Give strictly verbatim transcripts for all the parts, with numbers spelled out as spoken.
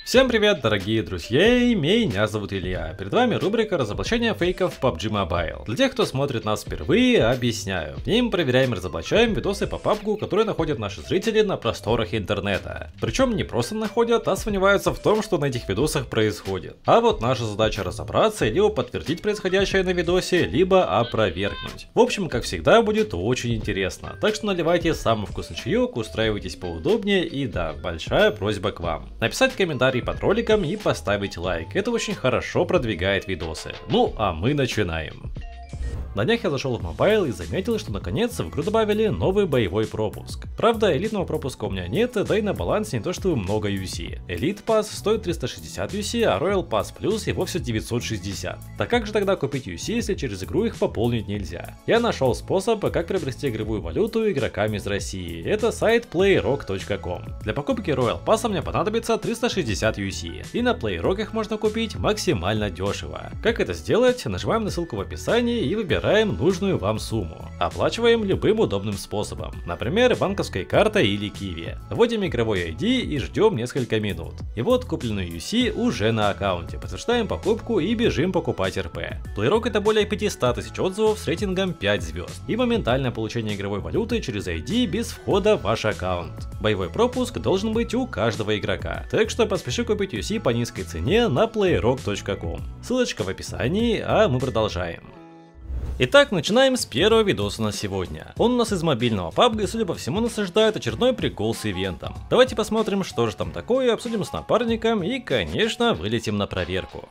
Всем привет, дорогие друзья, меня зовут Илья. Перед вами рубрика разоблачения фейков в пабг Mobile. Для тех, кто смотрит нас впервые, объясняю. В ней мы проверяем и разоблачаем видосы по пабгу, которые находят наши зрители на просторах интернета. Причем не просто находят, а сомневаются в том, что на этих видосах происходит. А вот наша задача разобраться и либо подтвердить происходящее на видосе, либо опровергнуть. В общем, как всегда, будет очень интересно. Так что наливайте самый вкусный чаек, устраивайтесь поудобнее и да, большая просьба к вам. Написать комментарий под роликом и поставить лайк. Это очень хорошо продвигает видосы. Ну, а мы начинаем. На днях я зашел в мобайл и заметил, что наконец в игру добавили новый боевой пропуск. Правда, элитного пропуска у меня нет, да и на балансе не то что много ю си. Elite Pass стоит триста шестьдесят ю си, а Royal Pass Plus и вовсе девятьсот шестьдесят. Так как же тогда купить ю си, если через игру их пополнить нельзя? Я нашел способ, как приобрести игровую валюту игрокам из России. Это сайт плейрок точка ком. Для покупки Royal Pass мне понадобится триста шестьдесят ю си. И на Playrock их можно купить максимально дешево. Как это сделать? Нажимаем на ссылку в описании и выбираем Выбираем нужную вам сумму. Оплачиваем любым удобным способом, например, банковской картой или киви. Вводим игровой ай ди и ждем несколько минут. И вот купленную ю си уже на аккаунте. Подтверждаем покупку и бежим покупать эр пи. Playrock это более пятьсот тысяч отзывов с рейтингом пять звезд. И моментальное получение игровой валюты через ай ди без входа в ваш аккаунт. Боевой пропуск должен быть у каждого игрока. Так что поспеши купить ю си по низкой цене на плейрок точка ком. Ссылочка в описании, а мы продолжаем. Итак, начинаем с первого видоса на сегодня. Он у нас из мобильного пабга и, судя по всему, насаждает очередной прикол с ивентом. Давайте посмотрим, что же там такое, обсудим с напарником и, конечно, вылетим на проверку.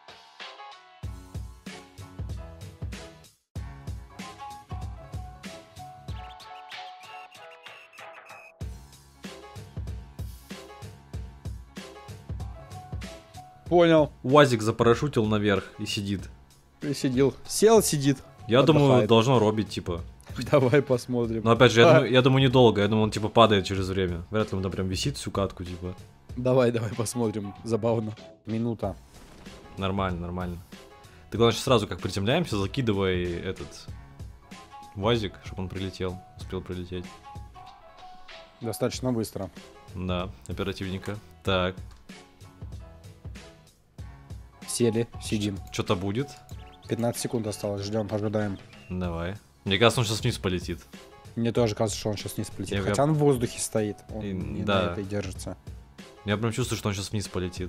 Понял. УАЗик запарашютил наверх и сидит. И сидел. Сел, сидит. Я отдыхает. думаю, должно робить, типа. Давай посмотрим. Но опять же, я, а. думаю, я думаю, недолго. Я думаю, он типа падает через время. Вряд ли он там прям висит всю катку, типа. Давай, давай посмотрим. Забавно. Минута. Нормально, нормально. Ты, главное, сразу как приземляемся, закидывай этот УАЗик, чтобы он прилетел. Успел прилететь. Достаточно быстро. Да, оперативненько. Так. Сели, сидим. Что-то будет. пятнадцать секунд осталось, ждем, ожидаем. Давай. Мне кажется, он сейчас вниз полетит. Мне тоже кажется, что он сейчас вниз полетит. Я- Хотя я- он в воздухе стоит. Он И- не да. на этой держится. Я прям чувствую, что он сейчас вниз полетит.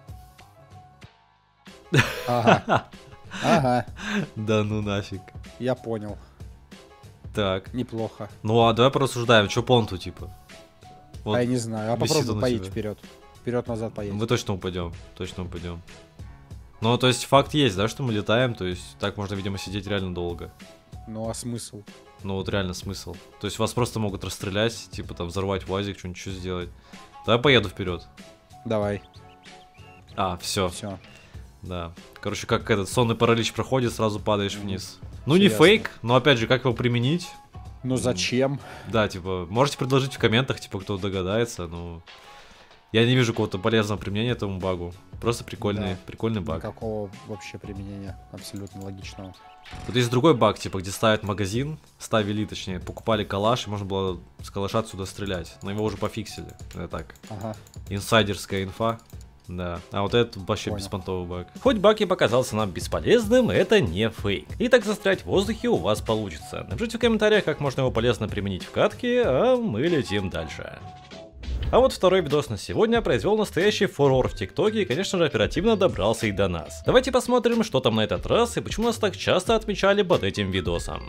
Ага. Ага. Да ну нафиг. Я понял. Так. Неплохо. Ну а давай порассуждаем, что понту, типа. Вот А я не знаю. А висит попробуй он у поедь тебя. вперед. Вперед-назад поедь. мы точно упадем. Точно упадем. Ну, то есть факт есть, да, что мы летаем, то есть так можно, видимо, сидеть реально долго. Ну а смысл? Ну вот реально смысл. То есть вас просто могут расстрелять, типа там взорвать УАЗик, что-нибудь что сделать. Давай поеду вперед. Давай. А, все. Все. Да. Короче, как этот сонный паралич проходит, сразу падаешь Мгм. вниз. Ну, не Серьезно. фейк, но опять же, как его применить? Ну зачем? Да, типа, можете предложить в комментах, типа, кто догадается, но я не вижу какого-то полезного применения этому багу. Просто прикольный, Да. прикольный баг. Никакого вообще применения абсолютно логичного. Вот есть другой баг, типа, где ставят магазин, ставили, точнее, покупали калаш, и можно было с калаша отсюда стрелять. Но его уже пофиксили. Это так. Ага. Инсайдерская инфа. Да, а вот это вообще Понял. беспонтовый баг. Хоть баг и показался нам бесполезным, это не фейк. И так застрять в воздухе у вас получится. Напишите в комментариях, как можно его полезно применить в катке, а мы летим дальше. А вот второй видос на сегодня произвел настоящий фурор в ТикТоке и, конечно же, оперативно добрался и до нас. Давайте посмотрим, что там на этот раз и почему нас так часто отмечали под этим видосом.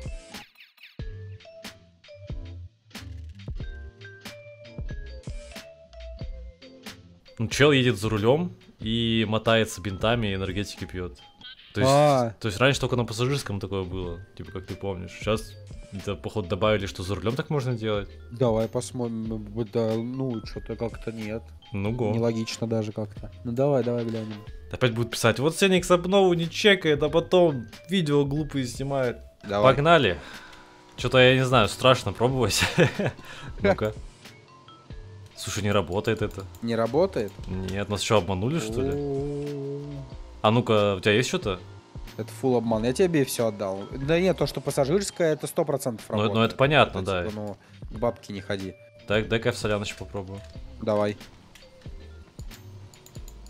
Ну, чел едет за рулем и мотается бинтами и энергетики пьет. То есть, А. то есть раньше только на пассажирском такое было, типа как ты помнишь. Сейчас это, походу, добавили, что за рулем так можно делать. Давай посмотрим. Ну, да, ну, что-то как-то нет. Ну го. Нелогично даже как-то. Ну давай, давай глянем. Опять будет писать, вот Сеникс обнову не чекает, а потом видео глупые снимает. Давай. Погнали. Что-то я не знаю, страшно пробовать. Ну-ка. Слушай, не работает это. Не работает? Нет, нас что, обманули, что ли? О, А ну-ка, у тебя есть что-то? Это фул обман. Я тебе все отдал. Да нет, то, что пассажирское, это сто процентов Ну, работает. ну, это понятно, Это, да. типа, ну, к бабке не ходи. Так, дай-ка я в Соляныч попробую. Давай.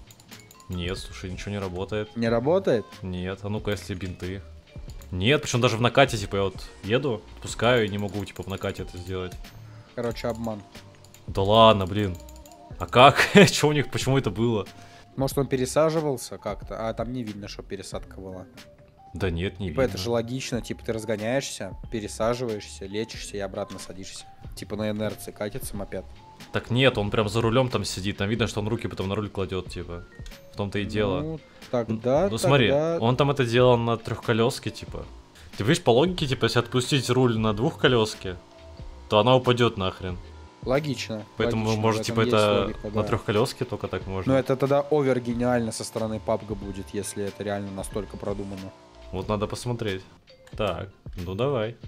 Нет, слушай, ничего не работает. Не работает? Нет, а ну-ка, если бинты. Нет, причем даже в накате, типа, я вот еду, пускаю и не могу, типа, в накате это сделать. Короче, обман. Да ладно, блин. А как? Че у них, почему это было? Может, он пересаживался как-то, а там не видно, что пересадка была. Да нет, не Типа видно. это же логично, типа ты разгоняешься, пересаживаешься, лечишься и обратно садишься. Типа на инерции катится мопед. Так нет, он прям за рулем там сидит, там видно, что он руки потом на руль кладет, типа. В том-то и дело. Ну, тогда, Ну смотри, тогда... он там это делал на трехколеске, типа. Ты видишь, по логике, типа, если отпустить руль на двухколеске, то она упадет нахрен. Логично. Поэтому, логично, может, в типа, этом это есть логика, на да. трехколеске только так можно. Но это тогда овер гениально со стороны пабга будет, если это реально настолько продумано. Вот надо посмотреть. Так, ну давай.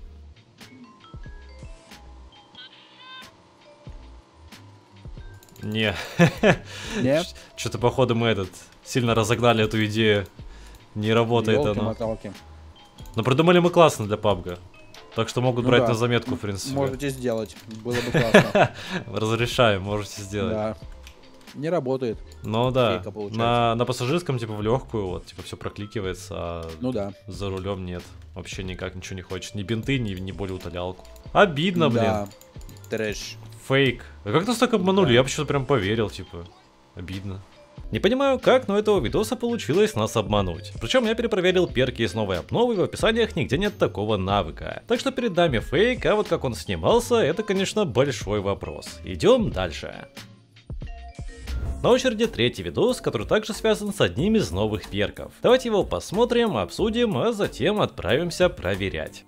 Не. Нет? Что-то, походу, мы этот сильно разогнали эту идею. Не работает оно. Ёлки-моталки. Но придумали мы классно для пабга. Так что могут Ну брать да. на заметку, в принципе. Можете сделать, было бы классно. Разрешаем, можете сделать. Да. Не работает. Ну да, Фейка получается. на, на пассажирском, типа, в легкую, вот, типа, все прокликивается, а Ну да. за рулем нет. Вообще никак ничего не хочет. Ни бинты, ни, ни более утолялку. Обидно, блин. Да. Трэш. Фейк. А как нас так обманули? Да. Я почему-то прям поверил, типа. Обидно. Не понимаю как, но у этого видоса получилось нас обмануть. Причем я перепроверил перки из новой обновы, и в описаниях нигде нет такого навыка. Так что перед нами фейк, а вот как он снимался, это, конечно, большой вопрос. Идем дальше. На очереди третий видос, который также связан с одним из новых перков. Давайте его посмотрим, обсудим, а затем отправимся проверять.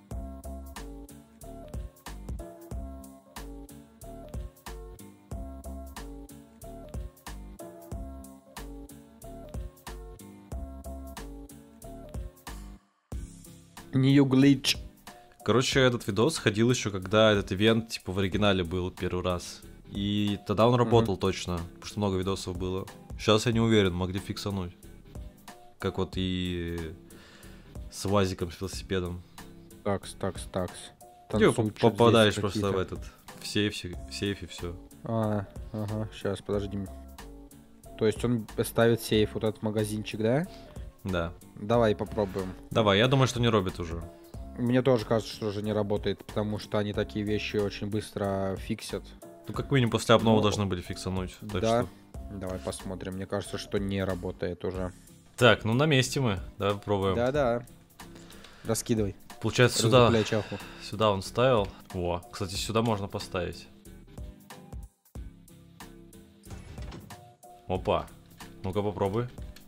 New glitch. Короче, этот видос ходил еще, когда этот ивент, типа, в оригинале был первый раз. И тогда он работал mm-hmm. точно, потому что много видосов было. Сейчас я не уверен, могли фиксануть. Как вот и с УАЗиком, с велосипедом. Такс, такс, такс. Ты попадаешь просто в этот, в сейф, в сейф и все. А, ага, сейчас, подожди. То есть он ставит сейф, вот этот магазинчик, да? Да. Давай попробуем. Давай, я думаю, что не робит уже. Мне тоже кажется, что уже не работает, потому что они такие вещи очень быстро фиксят. Ну, как минимум после обновы Ну, должны были фиксануть. Так да. что... Давай посмотрим. Мне кажется, что не работает уже. Так, ну на месте мы. Давай попробуем. Да-да. Раскидывай. Получается, сюда, Разлепляй чаху. сюда он ставил. О, кстати, сюда можно поставить. Опа. Ну-ка попробуй.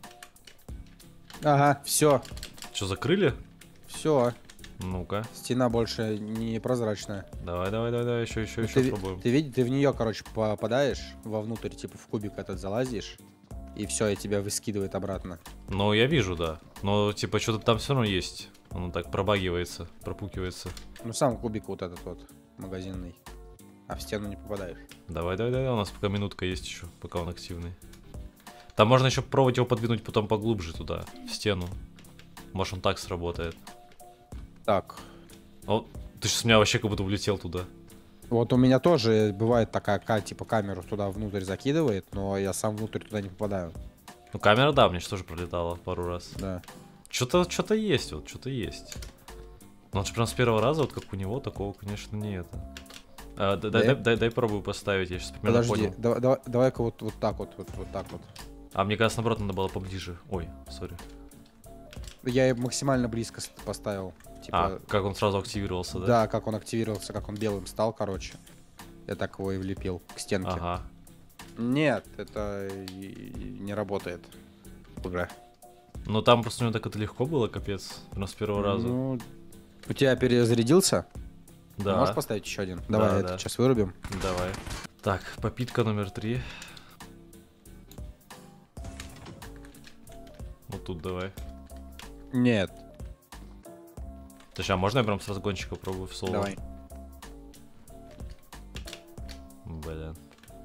Ага, все. Что, закрыли? Все. Ну-ка. Стена больше не прозрачная. Давай, давай, давай, давай, еще, еще, Ну, еще ты, пробуем. Ты, видишь, ты в нее, короче, попадаешь вовнутрь, типа в кубик этот залазишь, и все, и тебя выскидывает обратно. Ну, я вижу, да. Но, типа, что-то там все равно есть. Он так пробагивается, пропукивается. Ну, сам кубик вот этот вот, магазинный. А в стену не попадаешь. Давай, давай, давай, у нас пока минутка есть еще, пока он активный. Там можно еще пробовать его подвинуть потом поглубже туда, в стену. Может, он так сработает. Так. О, ты сейчас у меня вообще как будто улетел туда. Вот у меня тоже бывает такая, типа, камеру туда внутрь закидывает, но я сам внутрь туда не попадаю. Ну, камера, да, мне же тоже пролетала пару раз. Да. Что-то, что-то есть, вот, что-то есть. Но он же прям с первого раза, вот как у него, такого, конечно, не это. А, дай, дай, дай, дай пробую поставить, я сейчас примерно Подожди, понял. давай, давай, давай-ка вот, вот так вот, вот, вот так вот. А мне кажется, наоборот, надо было поближе. Ой, сори. Я ее максимально близко поставил. Типа, А, как он сразу активировался, да? да, как он активировался, как он белым стал, короче. Я так его и влепил к стенке. Ага. Нет, это и- и не работает в игре. Ну там просто у него так это легко было, капец. Прям с первого раза. Ну, у тебя перезарядился? Да. Можешь поставить еще один? Давай, Да, это да. сейчас вырубим. Давай. Так, попитка номер три. Вот тут давай. Нет, Слушай, а можно я прям с разгончика пробую в соло? давай. Блин.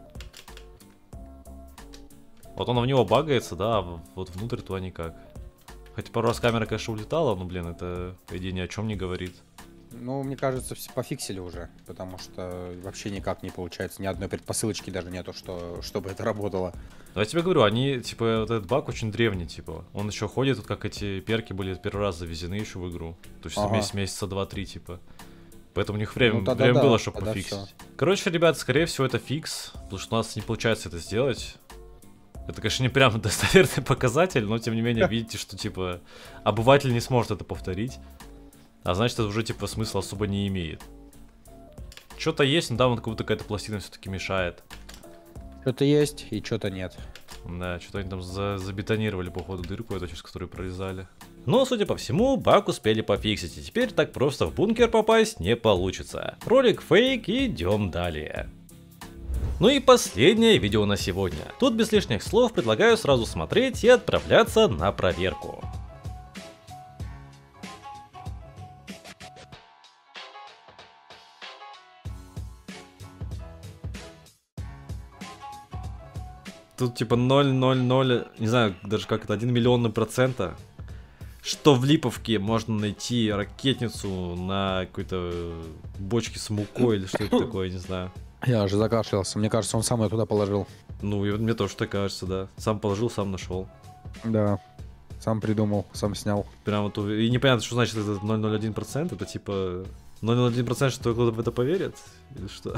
Вот он в него багается, да, а вот внутрь туда никак. Хотя пару раз камера, конечно, улетала, но, блин, это, по идее, ни о чем не говорит. Ну, мне кажется, все пофиксили уже, потому что вообще никак не получается, ни одной предпосылочки даже нету, что, чтобы это работало. Ну, я тебе говорю, они, типа, вот этот баг очень древний, типа. Он еще ходит, вот как эти перки были первый раз завезены еще в игру. То есть ага. месяц, месяца два-три, типа. Поэтому у них время, ну, время да, было, чтобы пофиксить. Все. Короче, ребят, скорее всего, это фикс, потому что у нас не получается это сделать. Это, конечно, не прям достоверный показатель, но, тем не менее, видите, что, типа, обыватель не сможет это повторить. А значит, это уже, типа, смысла особо не имеет. Что-то есть, но да, вот как будто какая-то пластина все-таки мешает. Что-то есть и что-то нет. Да, что-то они там за забетонировали, походу, дырку эту, через которую пролезали. Но, судя по всему, баг успели пофиксить, и теперь так просто в бункер попасть не получится. Ролик фейк, и идем далее. Ну и последнее видео на сегодня. Тут без лишних слов предлагаю сразу смотреть и отправляться на проверку. Тут типа ноль ноль ноль, не знаю даже как это, один миллионный процента. Что в Липовке можно найти ракетницу на какой-то бочке с мукой или что это такое, не знаю. Я уже закашлялся, мне кажется, он сам ее туда положил. Ну, и мне тоже так кажется, да. Сам положил, сам нашел. Да, сам придумал, сам снял. Прям вот, и непонятно, что значит это ноль ноль один процент, это типа ноль ноль один процент, что кто-то в это поверит? Или что?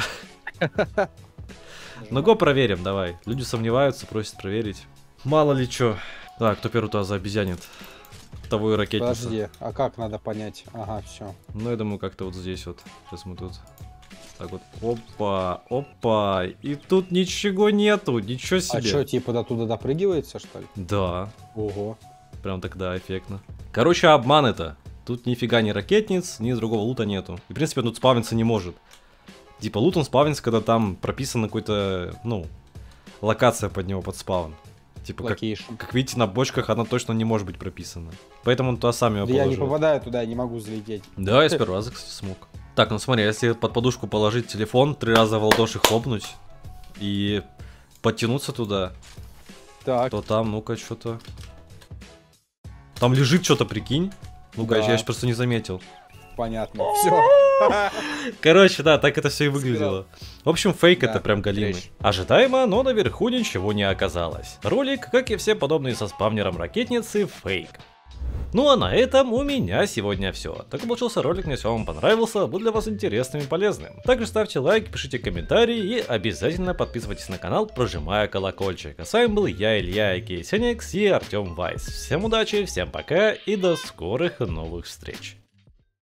Ну го проверим, давай. Люди сомневаются, просят проверить. Мало ли чё. Так, кто первый туда заобезьянит? Того и ракетница. Подожди, а как надо понять? Ага, все. Ну, я думаю, как-то вот здесь вот. Сейчас мы тут. Так вот. Опа, опа. И тут ничего нету, ничего себе. А что, типа до туда допрыгивается, что ли? Да. Ого. Прям тогда эффектно. Короче, обман это. Тут нифига ни ракетниц, ни другого лута нету. И, в принципе, тут спавниться не может. Типа лут он спавнится, когда там прописана какой-то, ну, локация под него, под спаун. Типа, как, как видите, на бочках она точно не может быть прописана. Поэтому он туда сам его да положил. Я не попадаю туда, я не могу залететь. Да, я с первого раза, кстати, смог. Так, ну смотри, если под подушку положить телефон, три раза в ладоши хлопнуть и подтянуться туда, так. то там, ну-ка, что-то... Там лежит что-то, прикинь. Ну-ка, да. я сейчас просто не заметил. Понятно, все. Короче, да, так это все и выглядело. В общем, фейк да, это прям галимый. Речь. Ожидаемо, но наверху ничего не оказалось. Ролик, как и все подобные со спавнером ракетницы, фейк. Ну а на этом у меня сегодня все. Так получился ролик, мне все вам понравился, был для вас интересным и полезным. Также ставьте лайк, пишите комментарии и обязательно подписывайтесь на канал, прожимая колокольчик. А с вами был я, Илья, Кейсеникс и Артем Вайс. Всем удачи, всем пока и до скорых новых встреч.